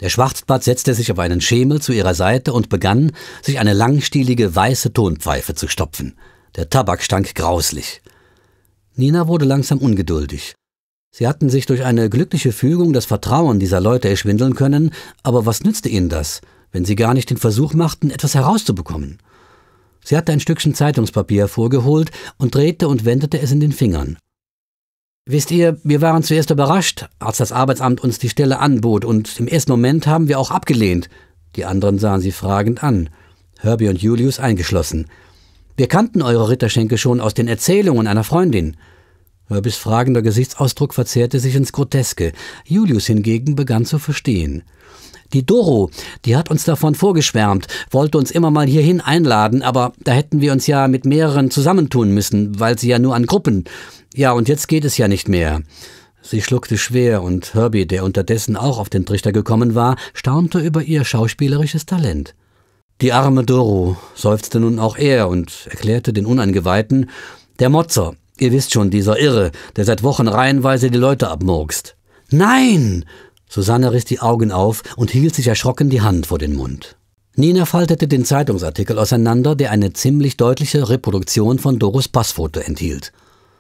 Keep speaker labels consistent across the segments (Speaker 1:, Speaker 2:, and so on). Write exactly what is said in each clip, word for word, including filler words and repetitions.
Speaker 1: Der Schwarzbart setzte sich auf einen Schemel zu ihrer Seite und begann, sich eine langstielige weiße Tonpfeife zu stopfen. Der Tabak stank grauslich. Nina wurde langsam ungeduldig. Sie hatten sich durch eine glückliche Fügung das Vertrauen dieser Leute erschwindeln können, aber was nützte ihnen das, wenn sie gar nicht den Versuch machten, etwas herauszubekommen? Sie hatte ein Stückchen Zeitungspapier hervorgeholt und drehte und wendete es in den Fingern. »Wisst ihr, wir waren zuerst überrascht, als das Arbeitsamt uns die Stelle anbot, und im ersten Moment haben wir auch abgelehnt.« Die anderen sahen sie fragend an, Herbie und Julius eingeschlossen. »Wir kannten eure Ritterschenke schon aus den Erzählungen einer Freundin.« Herbies fragender Gesichtsausdruck verzerrte sich ins Groteske. Julius hingegen begann zu verstehen. »Die Doro, die hat uns davon vorgeschwärmt, wollte uns immer mal hierhin einladen, aber da hätten wir uns ja mit mehreren zusammentun müssen, weil sie ja nur an Gruppen... Ja, und jetzt geht es ja nicht mehr.« Sie schluckte schwer, und Herbie, der unterdessen auch auf den Trichter gekommen war, staunte über ihr schauspielerisches Talent. »Die arme Doro«, seufzte nun auch er und erklärte den Uneingeweihten, »der Motzer, ihr wisst schon, dieser Irre, der seit Wochen reihenweise die Leute abmurkst.« »Nein!« Susanne riss die Augen auf und hielt sich erschrocken die Hand vor den Mund. Nina faltete den Zeitungsartikel auseinander, der eine ziemlich deutliche Reproduktion von Doros Passfoto enthielt.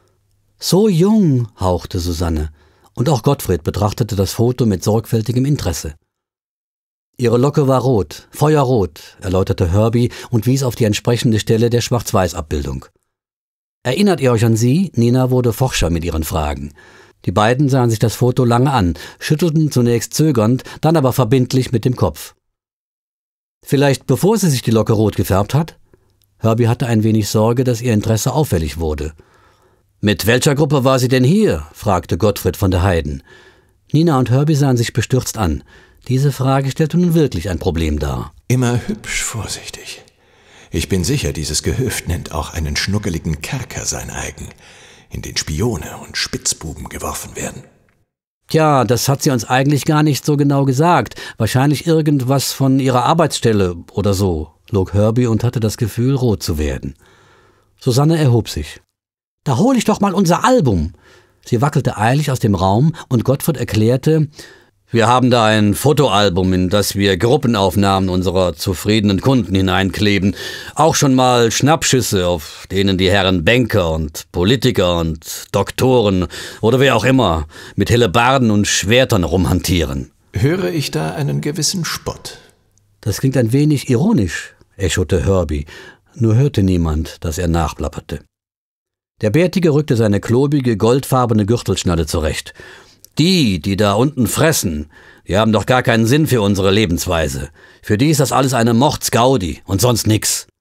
Speaker 1: »So jung«, hauchte Susanne, und auch Gottfried betrachtete das Foto mit sorgfältigem Interesse. »Ihre Locke war rot, feuerrot«, erläuterte Herbie und wies auf die entsprechende Stelle der Schwarz-Weiß-Abbildung. »Erinnert ihr euch an sie?« Nina wurde forscher mit ihren Fragen. Die beiden sahen sich das Foto lange an, schüttelten zunächst zögernd, dann aber verbindlich mit dem Kopf. »Vielleicht bevor sie sich die Locke rot gefärbt hat?« Herbie hatte ein wenig Sorge, dass ihr Interesse auffällig wurde. »Mit welcher Gruppe war sie denn hier?« fragte Gottfried von der Heyden. Nina und Herbie sahen sich bestürzt an. Diese Frage stellte nun wirklich ein Problem dar.
Speaker 2: »Immer hübsch vorsichtig. Ich bin sicher, dieses Gehöft nennt auch einen schnuckeligen Kerker sein eigen, in den Spione und Spitzbuben geworfen werden.«
Speaker 1: »Tja, das hat sie uns eigentlich gar nicht so genau gesagt. Wahrscheinlich irgendwas von ihrer Arbeitsstelle oder so«, log Herbie und hatte das Gefühl, rot zu werden. Susanne erhob sich. »Da hol ich doch mal unser Album!« Sie wackelte eilig aus dem Raum und Gottfried erklärte, »Wir haben da ein Fotoalbum, in das wir Gruppenaufnahmen unserer zufriedenen Kunden hineinkleben. Auch schon mal Schnappschüsse, auf denen die Herren Banker und Politiker und Doktoren oder wer auch immer mit Hellebarden und Schwertern rumhantieren.«
Speaker 2: »Höre ich da einen gewissen Spott?«
Speaker 1: »Das klingt ein wenig ironisch«, echote Herbie, nur hörte niemand, dass er nachplapperte. Der Bärtige rückte seine klobige, goldfarbene Gürtelschnalle zurecht. »Die, die da unten fressen, die haben doch gar keinen Sinn für unsere Lebensweise. Für die ist das alles eine Mordsgaudi und sonst nix.«